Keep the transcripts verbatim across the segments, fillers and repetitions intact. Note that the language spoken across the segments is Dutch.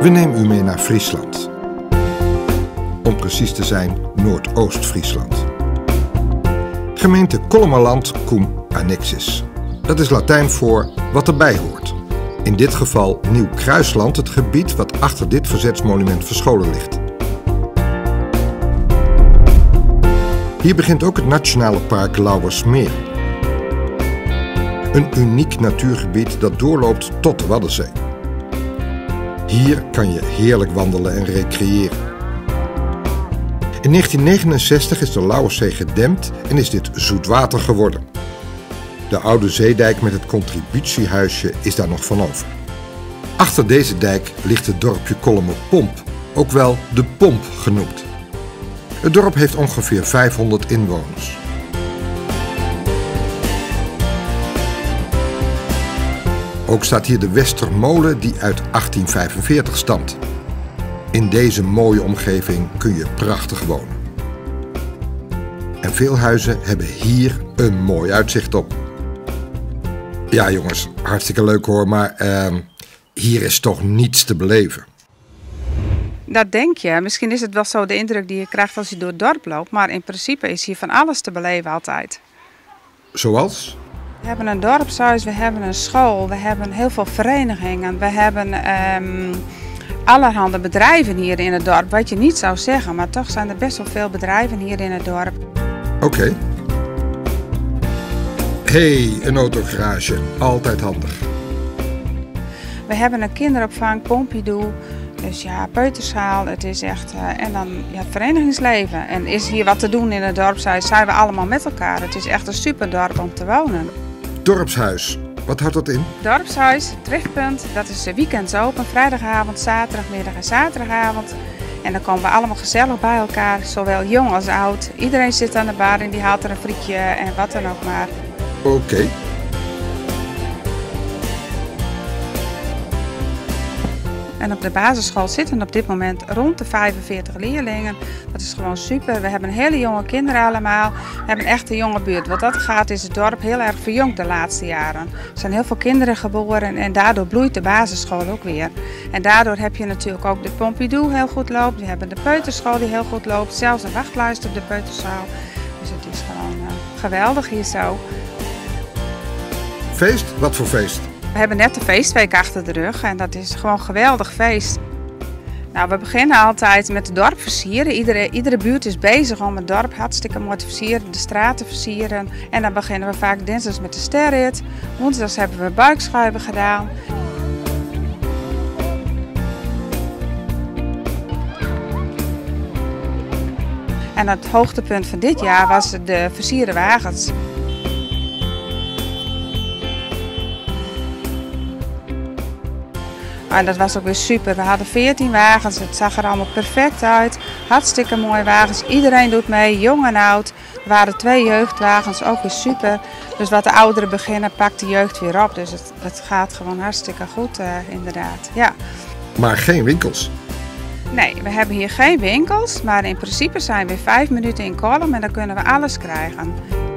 We nemen u mee naar Friesland. Om precies te zijn Noordoost-Friesland. Gemeente Kollemerland-Cum Annexis. Dat is Latijn voor wat erbij hoort. In dit geval Nieuw-Kruisland, het gebied wat achter dit verzetsmonument verscholen ligt. Hier begint ook het Nationale Park Lauwersmeer. Een uniek natuurgebied dat doorloopt tot de Waddenzee. Hier kan je heerlijk wandelen en recreëren. In negentien negenenzestig is de Lauwerszee gedempt en is dit zoetwater geworden. De oude zeedijk met het contributiehuisje is daar nog van over. Achter deze dijk ligt het dorpje Kollemerpomp, ook wel de Pomp genoemd. Het dorp heeft ongeveer vijfhonderd inwoners. Ook staat hier de Westermolen die uit achttien vijfenveertig stamt. In deze mooie omgeving kun je prachtig wonen. En veel huizen hebben hier een mooi uitzicht op. Ja jongens, hartstikke leuk hoor, maar uh, hier is toch niets te beleven. Dat denk je. Misschien is het wel zo de indruk die je krijgt als je door het dorp loopt. Maar in principe is hier van alles te beleven altijd. Zoals? We hebben een dorpshuis, we hebben een school, we hebben heel veel verenigingen. We hebben um, allerhande bedrijven hier in het dorp. Wat je niet zou zeggen, maar toch zijn er best wel veel bedrijven hier in het dorp. Oké. Okay. Hey, een autogarage. Altijd handig. We hebben een kinderopvang, Pompidou. Dus ja, peuterszaal, het is echt, uh, en dan ja, het verenigingsleven. En is hier wat te doen in het dorpshuis, zijn we allemaal met elkaar. Het is echt een super dorp om te wonen. Dorpshuis, wat houdt dat in? Dorpshuis, Trefpunt, dat is weekends open, vrijdagavond, zaterdagmiddag en zaterdagavond. En dan komen we allemaal gezellig bij elkaar, zowel jong als oud. Iedereen zit aan de bar en die haalt er een frietje en wat dan ook maar. Oké. Okay. En op de basisschool zitten op dit moment rond de vijfenveertig leerlingen. Dat is gewoon super. We hebben hele jonge kinderen allemaal. We hebben echt een jonge buurt. Wat dat gaat is het dorp heel erg verjongd de laatste jaren. Er zijn heel veel kinderen geboren en daardoor bloeit de basisschool ook weer. En daardoor heb je natuurlijk ook de Pompidou heel goed loopt. We hebben de peuterschool die heel goed loopt. Zelfs een wachtlijst op de peuterzaal. Dus het is gewoon uh, geweldig hier zo. Feest? Wat voor feest? We hebben net de feestweek achter de rug en dat is gewoon een geweldig feest. Nou, we beginnen altijd met het dorp versieren. Iedere, iedere buurt is bezig om het dorp hartstikke mooi te versieren, de straten versieren. En dan beginnen we vaak dinsdags met de sterrit. Woensdags hebben we buikschuiven gedaan. En het hoogtepunt van dit jaar was de versierde wagens. En dat was ook weer super. We hadden veertien wagens, het zag er allemaal perfect uit. Hartstikke mooie wagens, iedereen doet mee, jong en oud. Er waren twee jeugdwagens, ook weer super. Dus wat de ouderen beginnen, pakt de jeugd weer op. Dus het, het gaat gewoon hartstikke goed, uh, inderdaad. Ja. Maar geen winkels? Nee, we hebben hier geen winkels. Maar in principe zijn we vijf minuten in Kollem en dan kunnen we alles krijgen.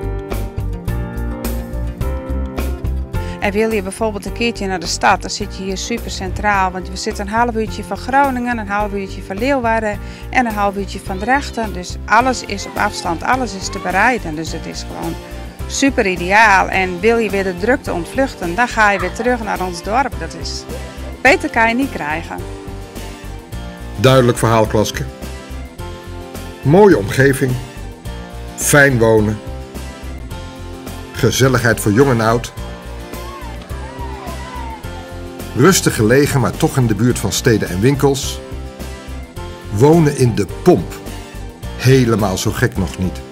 En wil je bijvoorbeeld een keertje naar de stad, dan zit je hier super centraal. Want we zitten een half uurtje van Groningen, een half uurtje van Leeuwarden en een half uurtje van Drachten. Dus alles is op afstand, alles is te bereiden. Dus het is gewoon super ideaal. En wil je weer de drukte ontvluchten, dan ga je weer terug naar ons dorp. Dat is, beter kan je niet krijgen. Duidelijk verhaal, Klaske. Mooie omgeving, fijn wonen, gezelligheid voor jong en oud. Rustig gelegen, maar toch in de buurt van steden en winkels. Wonen in de Pomp. Helemaal zo gek nog niet.